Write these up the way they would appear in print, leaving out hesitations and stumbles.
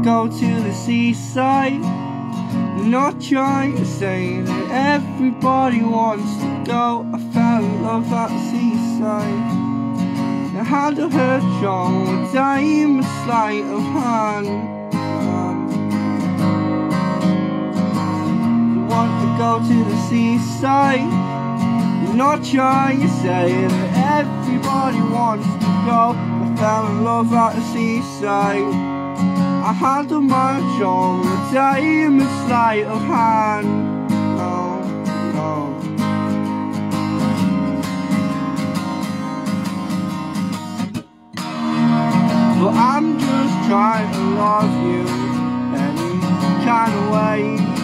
go to the seaside. Not trying to say that everybody wants to go. I fell in love at the seaside. I had to hurt John with time, a sleight of hand. You want to go to the seaside. Not trying to say that everybody wants to go. I fell in love at the seaside. I had to march on the time, a sleight of hand. No, no. But I'm just trying to love you any kind of way.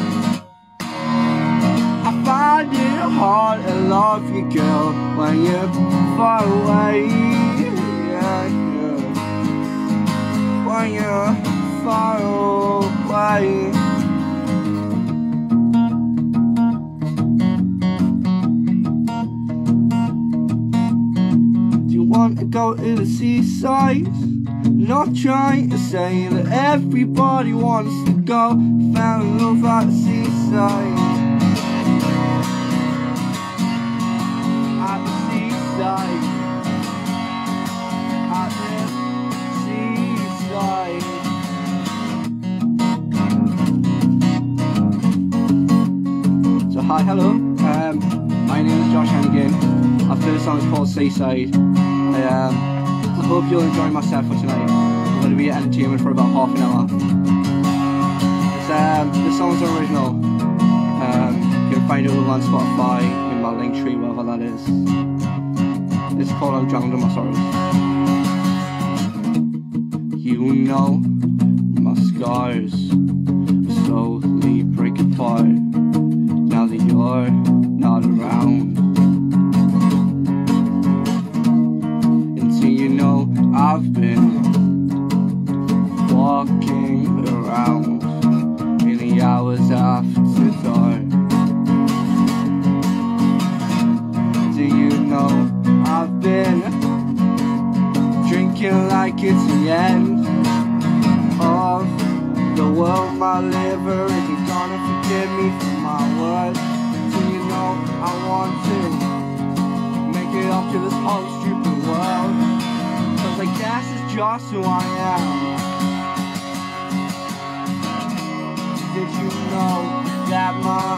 I find it hard to love you, girl, when you're far away. Yeah, yeah. When you're far away. Do you want to go to the seaside? Not trying to say that everybody wants to go. Fell in love at the seaside. At the seaside. At the seaside. So hi, hello. My name is Josh Heneghan. Our first song is called Seaside. I hope you'll enjoy my set for tonight. I'm going to be entertainment for about half an hour. This song's original. You can find it all on Spotify, in my link tree, whatever that is. It's called I'm Drowned in My Sorrows. You know, my scars slowly break apart now that you're not around. I've been walking around in the hours after dark. Do you know I've been drinking like it's the end of the world? My liver isn't gonna forgive me for my words. Do you know I want to make it up to this whole stupid world? I guess it's just who I am. Did you know that my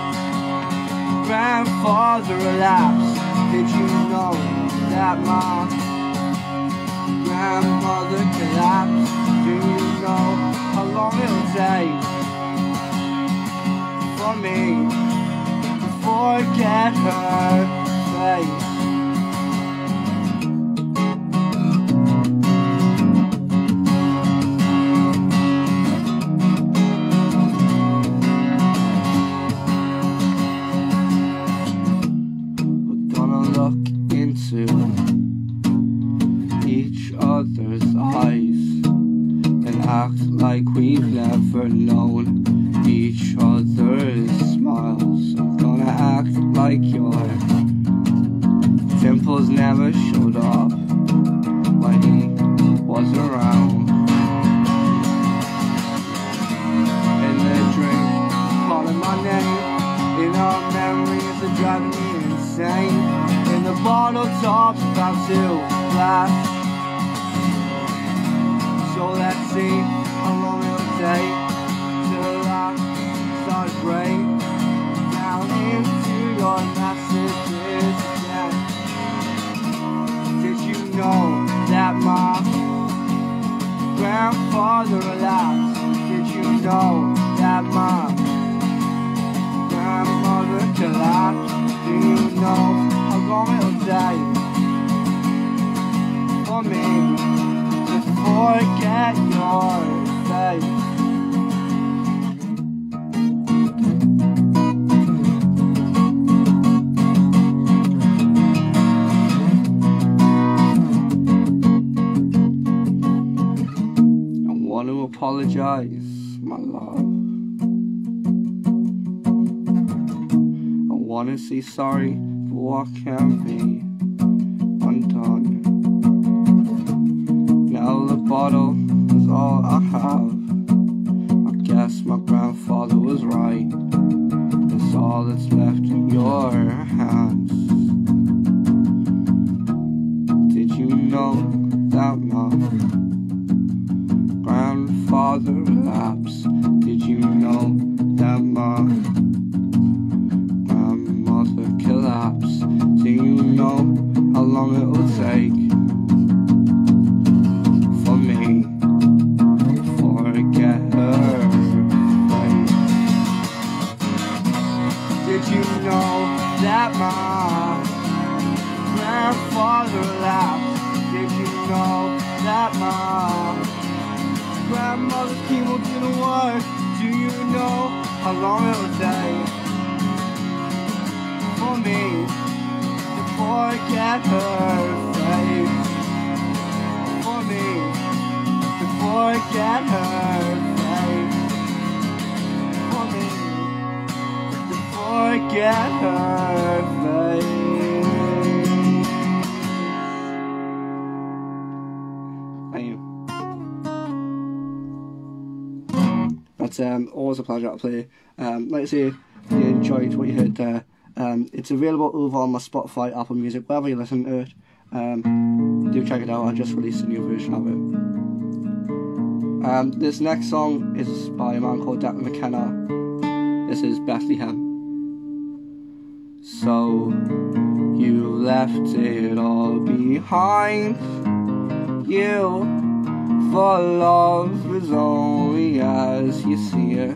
grandfather relapsed? Did you know that my grandmother collapsed? Do you know how long it'll take for me to forget her face? Each other's eyes and act like we've never known each other's smiles. I'm gonna act like your dimples never showed up when he was around. In the drink, calling my name, in our memories are driving me insane. In the bottle tops about to blast. So let's see how long it'll take till I start break down into your messages again. Did you know that my grandfather relapsed? Did you know that my grandmother collapsed? Do you know how long it'll take for me to forget your face? I want to apologize, my love. I want to say sorry for what can be undone. Now the bottle is all I have. what's left in your hands. Did you know that my grandfather lapsed? Did you know that my grandmother collapsed? Do you know how long it will take for me to forget her face? Did you know that my grandfather lapsed? Did you know that my grandmother's chemo didn't work? Do you know how long it will take for me to forget her face? For me to forget her face. For me to forget her face. Thank you. That's always a pleasure to play. Like I say, if you enjoyed what you heard there, it's available over on my Spotify, Apple Music, wherever you listen to it. Do check it out. I just released a new version of it. This next song is by a man called Declan McKenna. This is Bethlehem. So you left it all behind you, for love is only as you see it.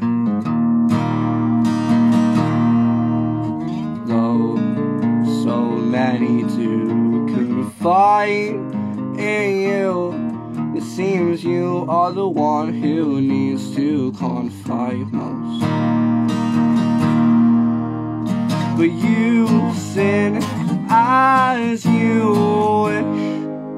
Though so many do confide in you, it seems you are the one who needs to confide most. But you sin as you wish,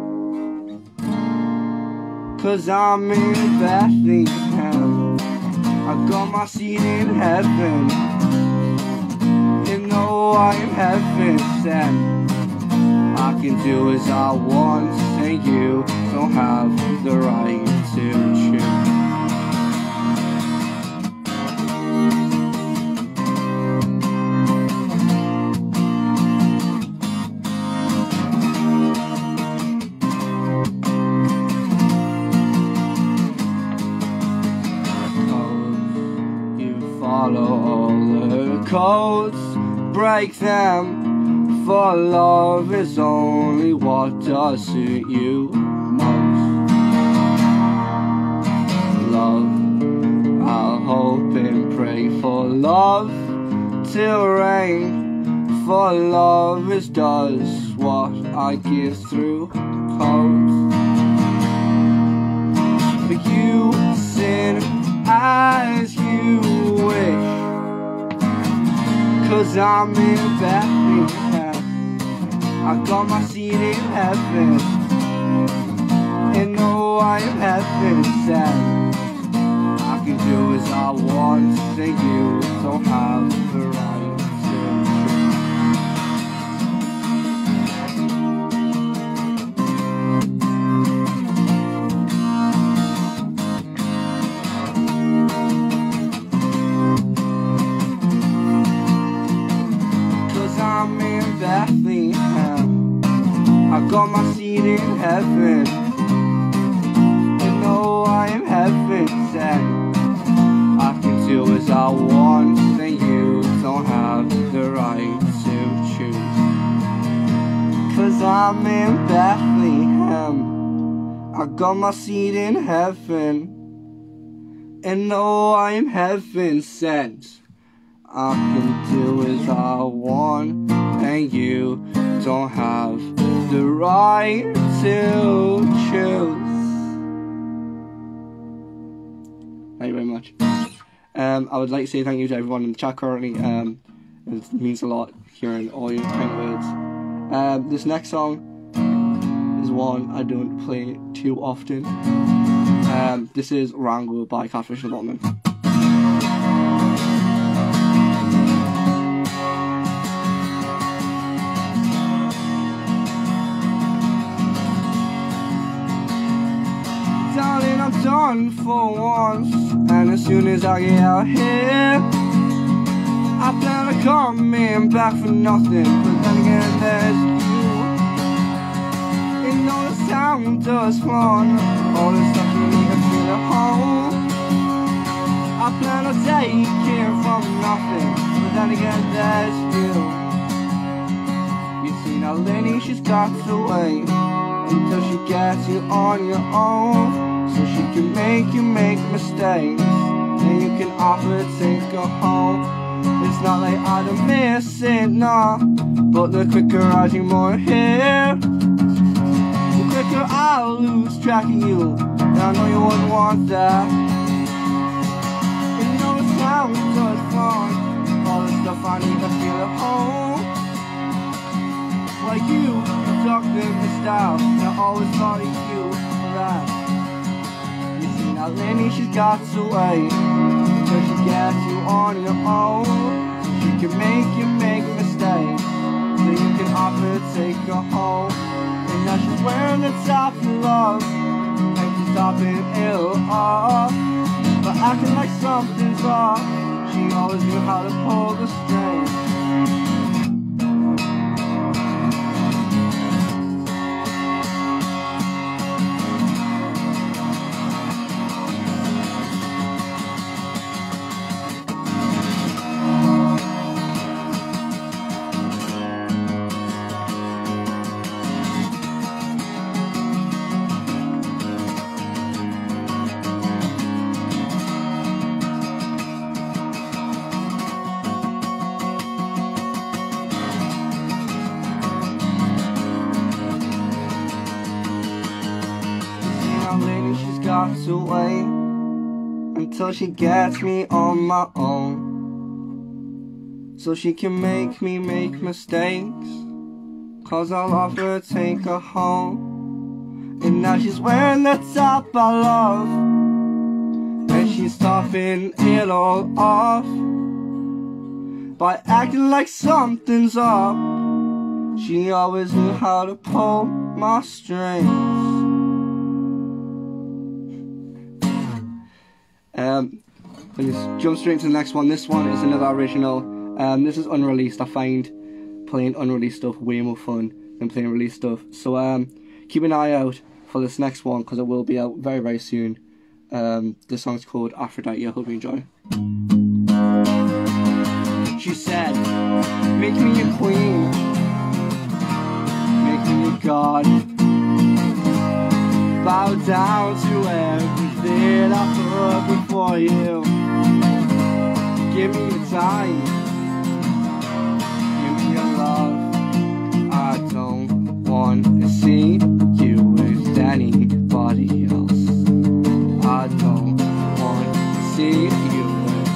'cause I'm in Bethlehem. I got my seat in heaven, and though I am heaven sent, I can do as I want, and you don't have the right to choose. Follow all the codes, break them, for love is only what does suit you most. Love, I'll hope and pray for love to reign, for love is does what I give through codes. But you sin as you wish, 'cause I'm in Bethlehem. I got my seat in heaven, and though I am heaven sent, I can do as I want, and you don't have the right to choose. 'Cause I'm in Bethlehem, I got my seat in heaven, and though I am heaven sent, I can do as I want, and you don't have the right to choose. 'Cause I'm in Bethlehem, I got my seat in heaven, and though I am heaven sent, I can do as I want, and you don't have the right to choose. Thank you very much. I would like to say thank you to everyone in the chat currently. It means a lot hearing all your kind words. This next song is one I don't play too often. This is Rango by Catfish and Lotman. Darling, I'm done for once, and as soon as I get out here, I plan on coming back for nothing, but then again there's you. And all the sound does fun, all the stuff you need to feel at home. I plan on taking from nothing, but then again there's you. You see now Lenny, she's got to wait until she gets you on your own, so she can make you make mistakes, and you can offer to take her home. It's not like I don't miss it, nah, but the quicker I do more here, the quicker I'll lose track of you, and I know you wouldn't want that. And you know the sound does fun, all the stuff I need to feel at home. Like you talked in the style, and I always thought of you for that. You see now Lenny, she's got to wait until she gets you on your own. She can make you make mistakes, so you can offer to take her home. And now she's wearing the top of love, and she's topping ill off, but acting like something's off. She always knew how to pull the strings. Lady, she's got to wait until she gets me on my own, so she can make me make mistakes, cause I'll offer to take her home. And now she's wearing the top I love, and she's topping it all off by acting like something's up. She always knew how to pull my strings. Let's jump straight to the next one. This one is another original. This is unreleased. I find playing unreleased stuff way more fun than playing released stuff. So keep an eye out for this next one, because it will be out very, very soon. This song's called Aphrodite. I hope you enjoy. She said, make me a queen, make me a god, bow down to everything I put before you. Give me your time, give me your love. I don't want to see you with anybody else. I don't want to see you with.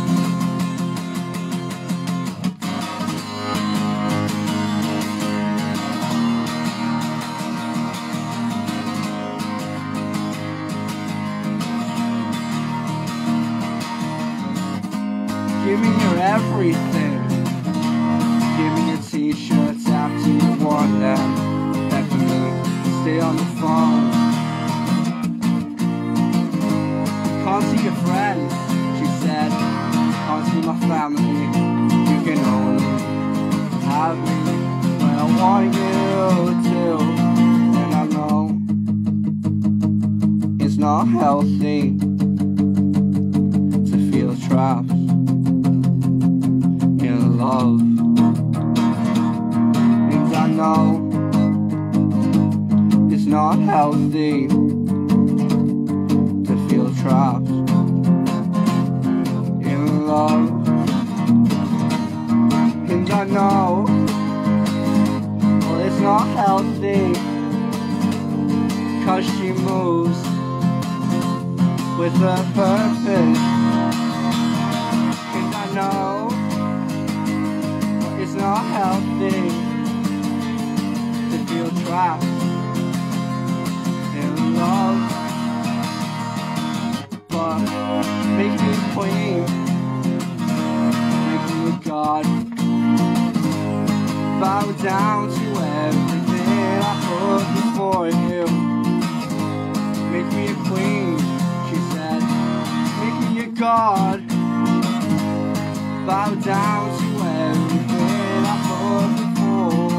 Give me your everything. Give me your t-shirts after you want them. That for me, stay on the phone. Can't see your friends, she said. Can't see my family. You can only have me when I want you to. And I know it's not healthy to feel trapped love, and I know it's not healthy to feel trapped in love, and I know, well, it's not healthy, cause she moves with a purpose, and I know it's not healthy to feel trapped in love, but make me a queen, make me a god, bow down to everything I put before you. Make me a queen, she said, make me a god, bow down to everything I thought before.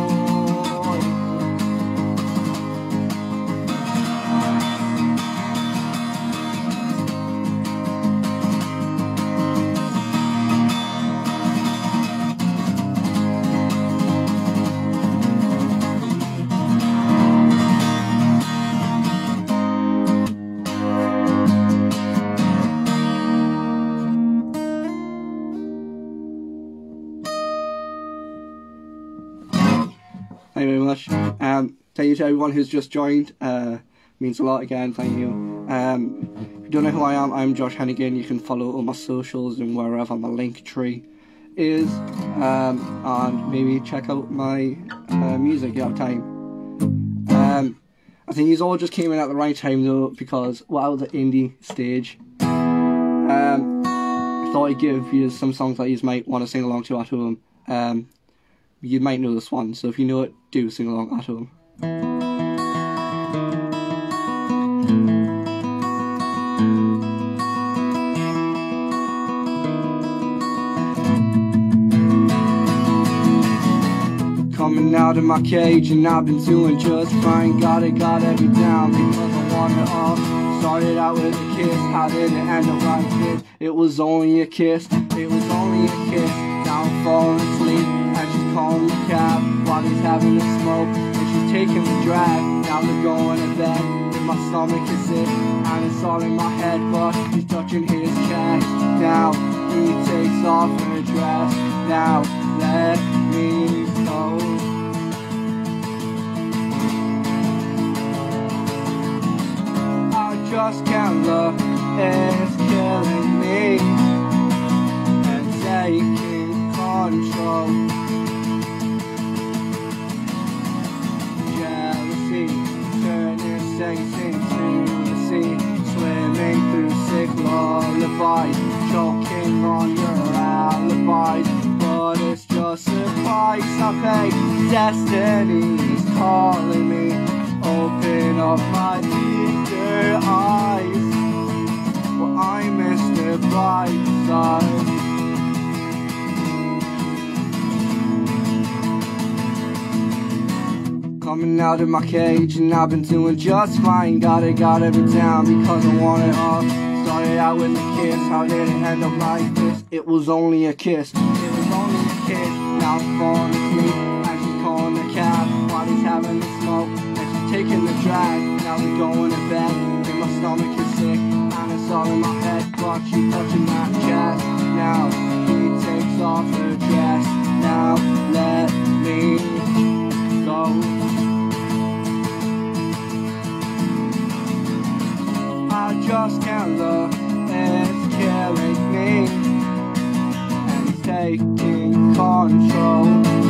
Thank you very much. Thank you to everyone who's just joined. Means a lot again. Thank you. If you don't know who I am, I'm Josh Heneghan. You can follow all my socials and wherever my link tree is, and maybe check out my music if you have time. I think these all just came in at the right time though, because we're out of the indie stage. I thought I'd give you some songs that you might want to sing along to at home. You might know this one, so if you know it, do sing along at home. Coming out of my cage and I've been doing just fine. Got every down because I want it all. Started out with a kiss, how did it end up like this? It was only a kiss, it was only a kiss. Now I'm falling asleep and she's calling the cab while he's having a smoke, and she's taking the drag. Now they're going to bed and my stomach is sick and it's all in my head, but she's touching his chest. Now he takes off her dress. Now let me go. I just can't look, it's killing me and taking control. Jealousy turning Satan to the sea, swimming through sick lullabies, choking on your alibis. But it's just a price I pay. Destiny's calling me. Open up my eager eyes. Well, I miss the bright side. Coming out of my cage and I've been doing just fine. Got every down because I want it all. Started out with a kiss, how did it end up like this? It was only a kiss, it was only a kiss. Now I'm falling asleep and she's calling the cab while he's having a smoke, and she's taking the drag. Now we're going to bed and my stomach is sick and it's all in my head, but she's touching my chest. Now he takes off her dress. Now let me go. I just can't look, it's killing me and it's taking control.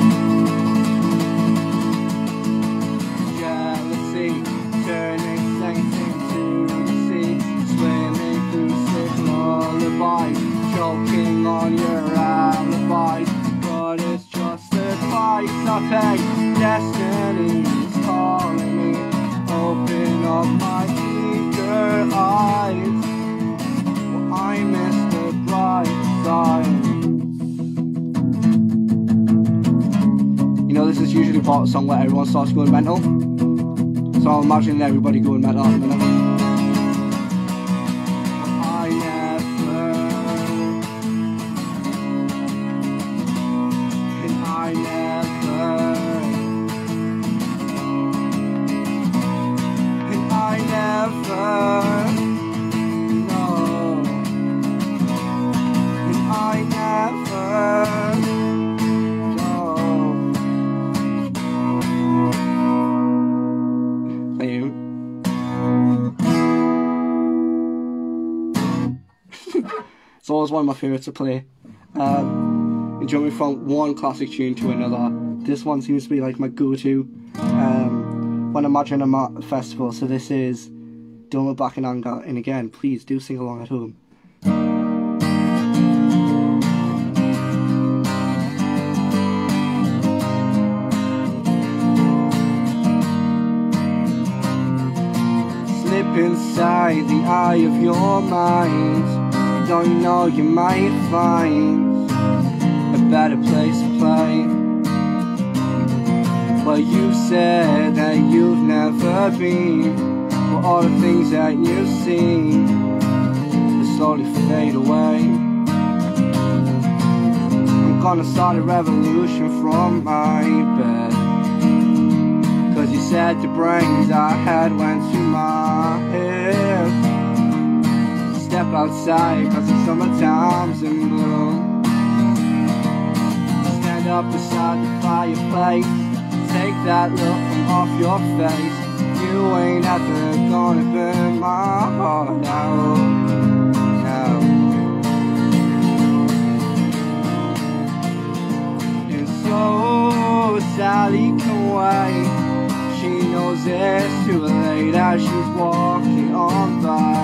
Jealousy turning Satan to the sea, swimming through sick lullabies, choking on your alibis. But it's just a price I pay. Destiny's calling me. Open up my eyes. Well, I miss the bright side. You know, this is usually part of a song where everyone starts going mental, so I'm imagining everybody going mental at the minute. It's always one of my favourites to play. Jumping from one classic tune to another. This one seems to be like my go-to when I'm at a festival. So this is Don't Look Back in Anger, and again, please do sing along at home. Slip inside the eye of your mind. Don't you know you might find a better place to play. But you said that you've never been, but all the things that you've seen will slowly fade away. I'm gonna start a revolution from my bed, 'cause you said the brains I had went to my head. Step outside 'cause the summertime's in bloom. Stand up beside the fireplace, take that look from off your face. You ain't ever gonna burn my heart out. No. And so Sally can wait. She knows it's too late as she's walking on by.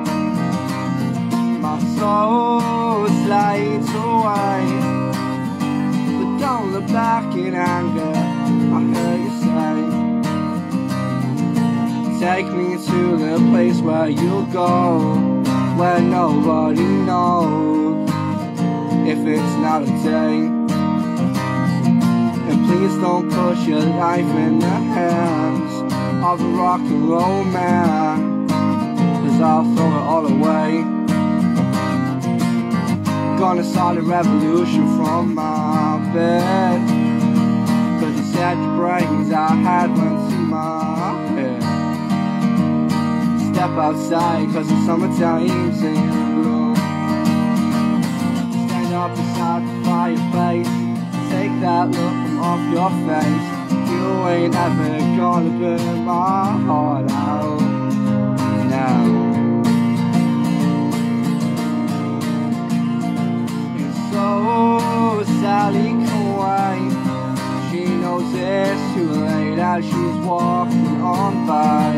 My soul slides away, but don't look back in anger, I heard you say. Take me to the place where you'll go, where nobody knows if it's not a day. And please don't push your life in the hands of a rock and roll man, 'cause I'll throw it all away. Gonna start a revolution from my bed, 'cause you said the brains I had went to my head. Step outside 'cause the summertime's in bloom. Stand up beside the fireplace, take that look from off your face. You ain't ever gonna burn my heart out now. So Sally can wait. She knows it's too late as she's walking on by.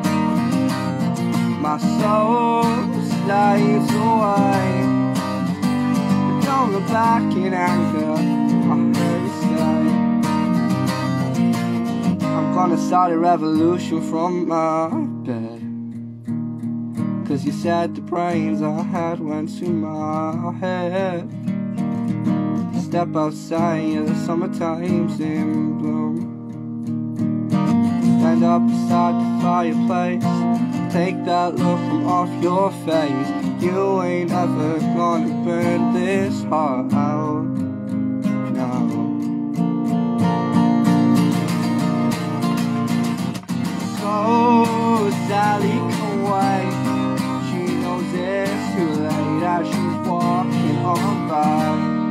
My soul slides away, but don't look back in anger, I heard you say. I'm gonna start a revolution from my bed, 'cause you said the brains I had went to my head. Step outside, the summertime's in bloom. Stand up beside the fireplace, take that look from off your face. You ain't ever gonna burn this heart out, no. So Sally can wait. She knows it's too late as she's walking on by.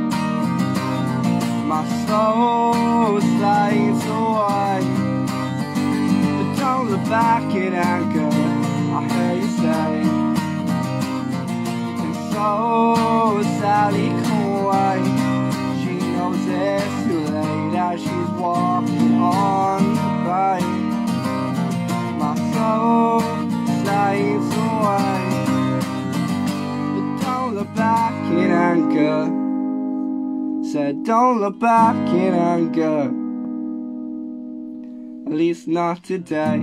My soul slides away, but don't look back in anger, I heard you say. And so Sally can wait. She knows it's too late as she's walking on by. My soul slides away, but don't look back in anger. Said don't look back in anger, at least not today.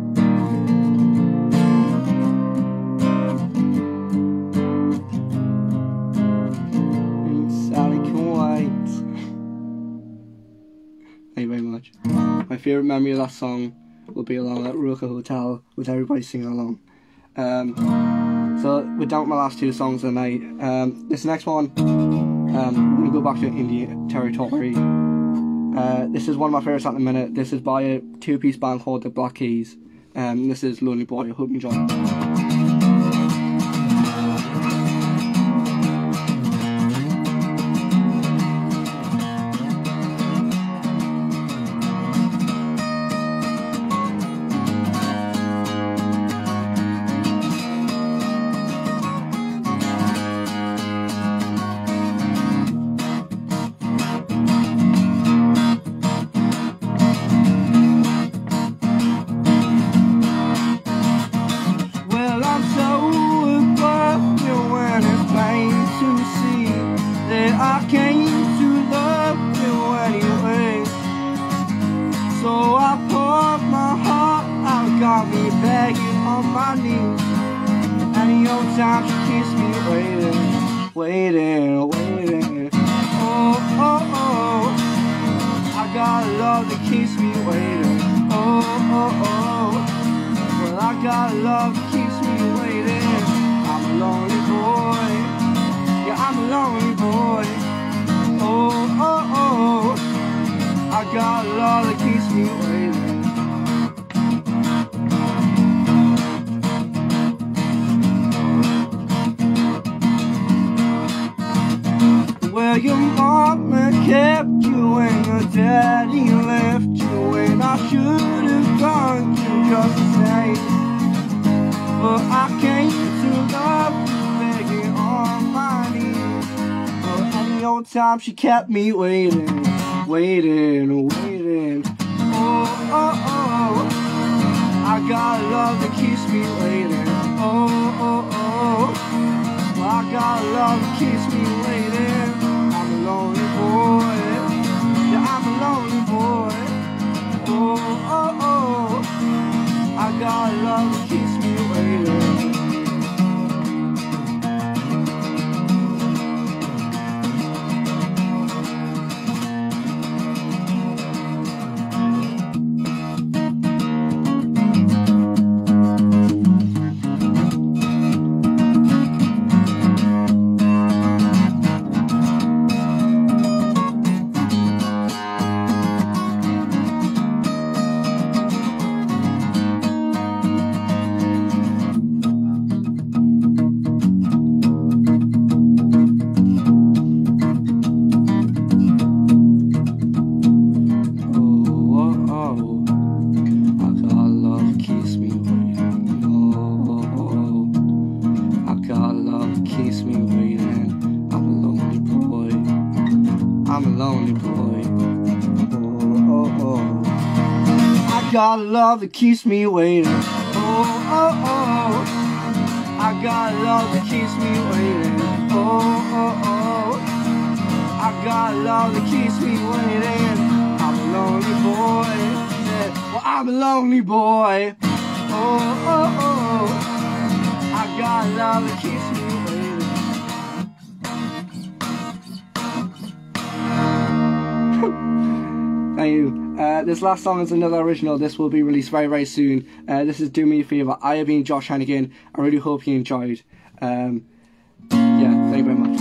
And Sally can wait. Thank you very much. My favourite memory of that song will be along at Ruka Hotel with everybody singing along. So we're down to my last two songs of the night. This next one, I'm going to go back to Indian territory. This is one of my favourites at the minute. This is by a two-piece band called the Black Keys. This is Lonely Boy. I hope you enjoy it. got me begging on my knees. Any old time she keeps me waiting, waiting, waiting. Oh, oh. love that keeps me waiting. Oh, oh, oh. Well, I got a love that keeps me waiting. I'm a lonely boy. Yeah, I'm a lonely boy. Oh, oh, oh. I got a love that keeps me waiting. Well, your mama kept you and your daddy left you, and I should have gone through just the same. But I came to love you, begging on my knees. But any old time she kept me waiting, waiting, waiting. Oh, oh, oh. I got love that keeps me waiting. Oh, oh, oh. Well, I got love that keeps me waiting. I'm a lonely boy. Yeah, I'm a lonely boy. Oh, oh, oh. I got love that keeps me waiting. Got love that keeps me waiting. Oh, oh, oh. I got love that keeps me waiting. Oh, oh, oh. I got love that keeps me waiting. I'm a lonely boy. Yeah. Well, I'm a lonely boy. Oh, oh, oh. I got love that keeps me waiting. Thank you. This last song is another original. This will be released very, very soon. This is Do Me a Favour. I have been Josh Heneghan. I really hope you enjoyed. Yeah, thank you very much.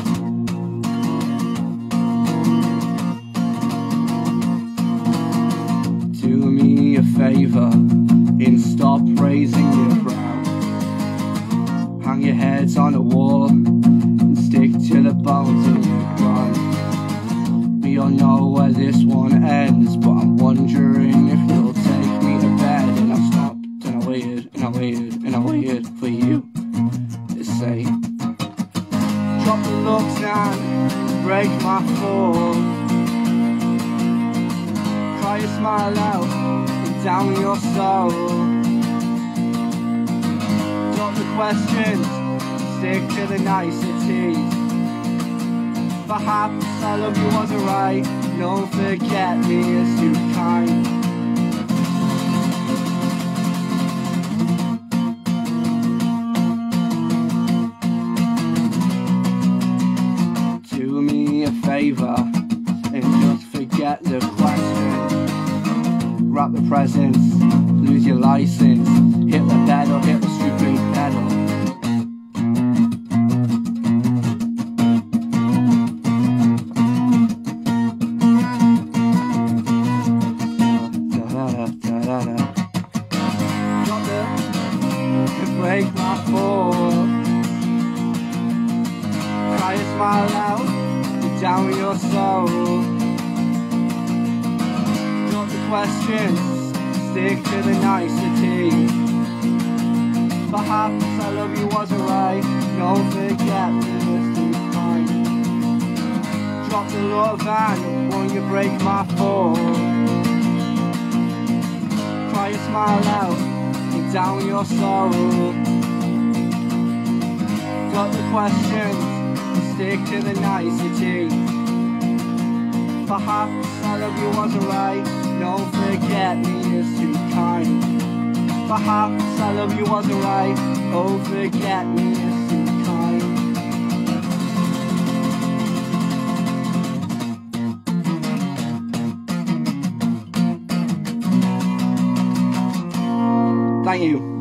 Do me a favour and stop raising your brow. Hang your heads on a wall and stick to the bones in your ground. We all know where this one ends, but I'm wondering if you'll take me to bed. And I stopped and I waited and I waited and I waited for you to say, drop the looks and break my fall. Cry a smile out and down your soul. Drop the questions, stick to the niceties. Perhaps I love you wasn't right. Don't forget me, it's too kind. Do me a favour and just forget the question. Wrap the presents, lose your license. Hit the pedal, hit the stupid pedal. Break my fall. Cry a smile out and down your soul. Drop the questions, stick to the niceties. Perhaps I love you wasn't right. Don't forget me, it's too kind. Drop the love and won't you break my fall. Cry a smile out down your soul. Got the questions, stick to the nicety. Perhaps I love you wasn't right. Don't forget me, it's too kind. Perhaps I love you wasn't right. Don't forget me, it's too kind. Thank you.